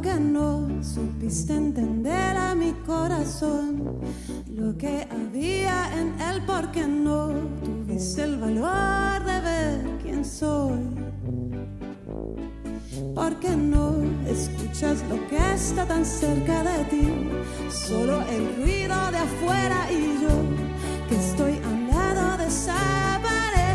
porque no supiste entender a mi corazón lo que había en él, porque no tuviste el valor de ver quién soy, porque no escuchas lo que está tan cerca de ti, solo el ruido de afuera y yo que estoy a un lado desaparezco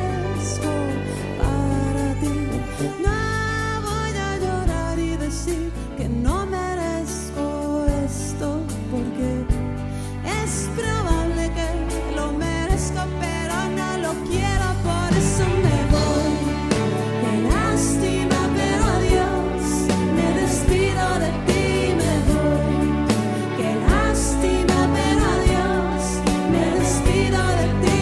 para ti. No voy a llorar y decir que no merezco esto, porque es probable que lo merezco, pero no lo quiero, por eso me voy. Qué lástima, pero adiós, me despido de ti, me voy. Qué lástima, pero adiós, me despido de ti.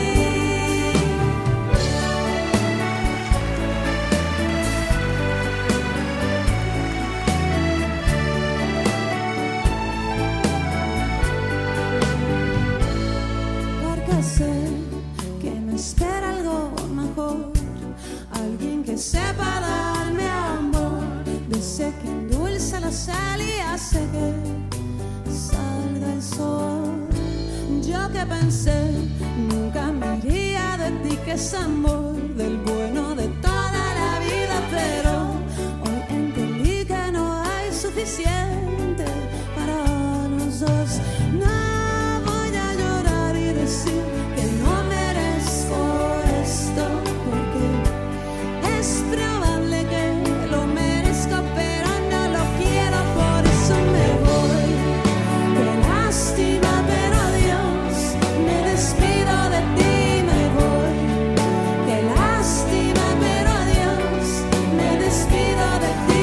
Porque sé que me espera algo mejor, alguien que sepa darme amor, de ese que endulza la sal y hace que salga el sol. Yo que pensé nunca me iría de ti, que es amor del bueno de toda la vida, pero hoy entendí que no hay suficiente para los dos. No voy a llorar y decir que no merezco esto, porque es probable que lo merezco, pero no lo quiero, por eso me voy. Qué lástima, pero adiós, me despido de ti, me voy. Qué lástima, pero adiós, me despido de ti.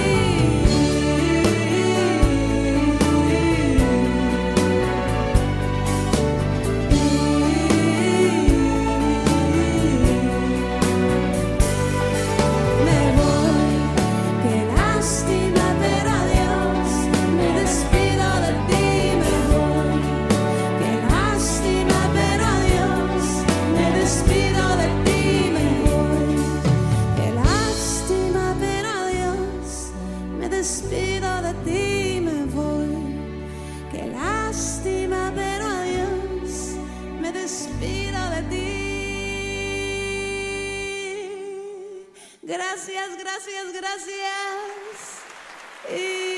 Me voy, qué lástima, pero adiós, me despido de ti, me voy. Qué lástima, pero adiós, me despido de ti, me voy. Qué lástima, pero adiós, me despido de ti, me voy. Qué lástima, pero adiós, me despido de ti. Gracias, gracias, gracias.